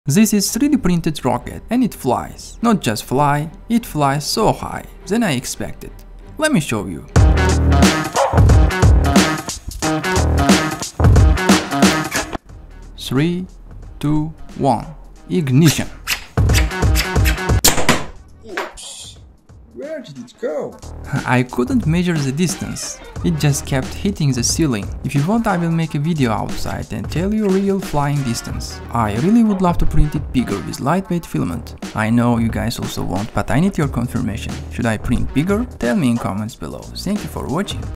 This is 3D printed rocket and it flies. Not just fly, it flies so high than I expected. Let me show you. 3, 2, 1. Ignition. Oops. Where did it go? I couldn't measure the distance. It just kept hitting the ceiling. If you want, I will make a video outside and tell you real flying distance. I really would love to print it bigger with lightweight filament. I know you guys also want, but I need your confirmation. Should I print bigger? Tell me in comments below. Thank you for watching.